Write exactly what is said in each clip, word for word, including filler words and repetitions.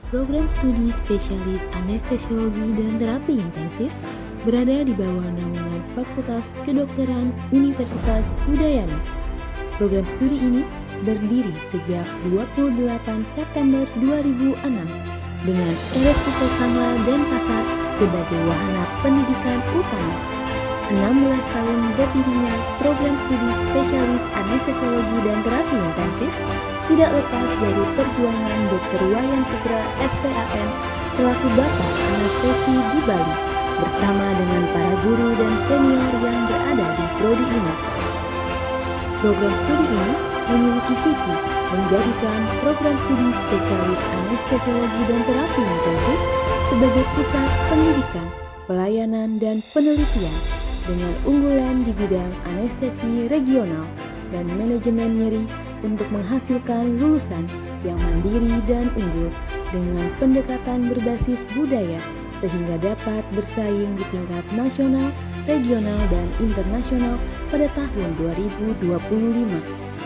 Program studi spesialis anestesiologi dan terapi intensif berada di bawah naungan Fakultas Kedokteran Universitas Udayana. Program studi ini berdiri sejak dua puluh delapan September dua ribu enam dengan R S U P Sangla dan Pasar sebagai wahana pendidikan utama. enam belas tahun berdirinya program studi spesialis anestesiologi dan terapi intensif tidak lepas dari perjuangan dokter Wayan Sutra S P A N selaku Bapak Anestesi di Bali bersama dengan para guru dan senior yang berada di prodi ini. Program studi ini memiliki visi menjadikan program studi spesialis anestesiologi dan terapi intensif sebagai pusat pendidikan, pelayanan, dan penelitian dengan unggulan di bidang anestesi regional dan manajemen nyeri untuk menghasilkan lulusan yang mandiri dan unggul dengan pendekatan berbasis budaya sehingga dapat bersaing di tingkat nasional, regional, dan internasional pada tahun dua ribu dua puluh lima.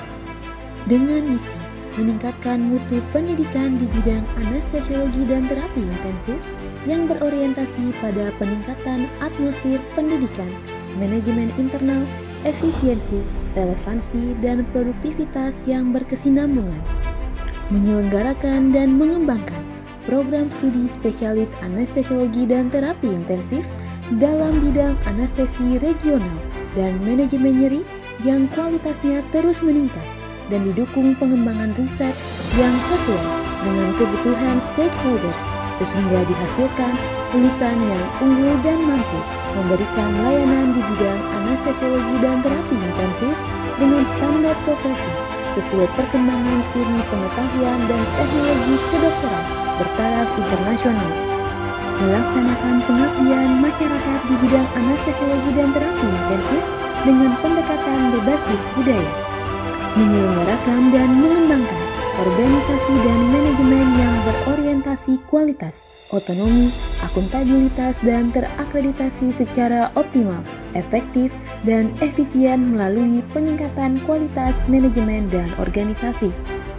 Dengan misi meningkatkan mutu pendidikan di bidang anestesiologi dan terapi intensif yang berorientasi pada peningkatan atmosfer pendidikan, manajemen internal, efisiensi, relevansi, dan produktivitas yang berkesinambungan. Menyelenggarakan dan mengembangkan program studi spesialis anestesiologi dan terapi intensif dalam bidang anestesi regional dan manajemen nyeri yang kualitasnya terus meningkat dan didukung pengembangan riset yang sesuai dengan kebutuhan stakeholders sehingga dihasilkan lulusan yang unggul dan mampu memberikan layanan di bidang anestesiologi dan terapi intensif dengan standar profesi sesuai perkembangan ilmu pengetahuan dan teknologi kedokteran bertaraf internasional. Melaksanakan pengabdian masyarakat di bidang anestesiologi dan terapi intensif dengan pendekatan berbasis budaya. Menyelenggarakan dan mengembangkan organisasi dan manajemen yang berorientasi kualitas, otonomi, akuntabilitas, dan terakreditasi secara optimal, efektif, dan efisien melalui peningkatan kualitas manajemen dan organisasi.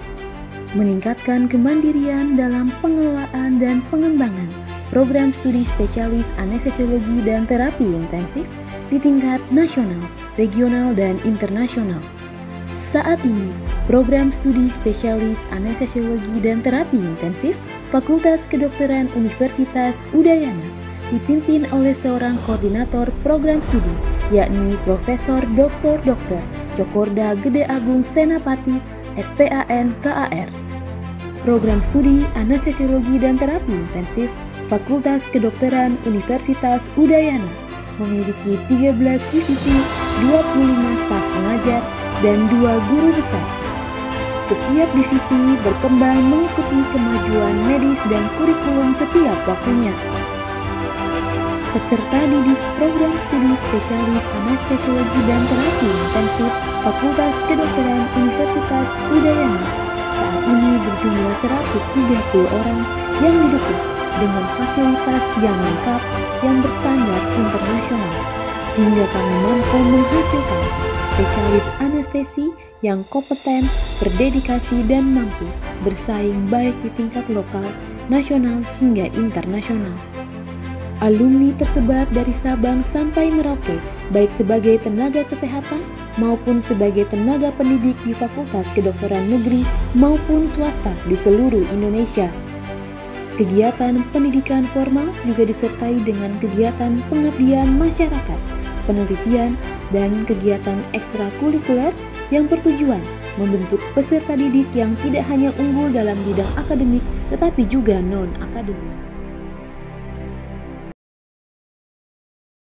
Meningkatkan kemandirian dalam pengelolaan dan pengembangan program studi spesialis anestesiologi dan terapi intensif di tingkat nasional, regional, dan internasional. Saat ini, program studi spesialis anestesiologi dan terapi intensif Fakultas Kedokteran Universitas Udayana dipimpin oleh seorang koordinator program studi, yakni Profesor Doktor Dokter Cokorda Gede Agung Senapati, S P A N K A R. Program studi anestesiologi dan terapi intensif Fakultas Kedokteran Universitas Udayana memiliki tiga belas divisi, dua puluh lima staf pengajar, dan dua guru besar. Setiap divisi berkembang mengikuti kemajuan medis dan kurikulum setiap waktunya. Peserta didik program studi spesialis anestesiologi dan terapi intensif Fakultas Kedokteran Universitas Udayana saat ini berjumlah seratus tiga puluh orang yang didukung dengan fasilitas yang lengkap yang berstandar internasional, sehingga kami mampu menghasilkan spesialis anestesi yang kompeten, berdedikasi, dan mampu bersaing baik di tingkat lokal, nasional, hingga internasional. Alumni tersebar dari Sabang sampai Merauke, baik sebagai tenaga kesehatan maupun sebagai tenaga pendidik di Fakultas Kedokteran Negeri maupun swasta di seluruh Indonesia. Kegiatan pendidikan formal juga disertai dengan kegiatan pengabdian masyarakat, penelitian, dan kegiatan ekstrakurikuler yang bertujuan membentuk peserta didik yang tidak hanya unggul dalam bidang akademik tetapi juga non-akademik.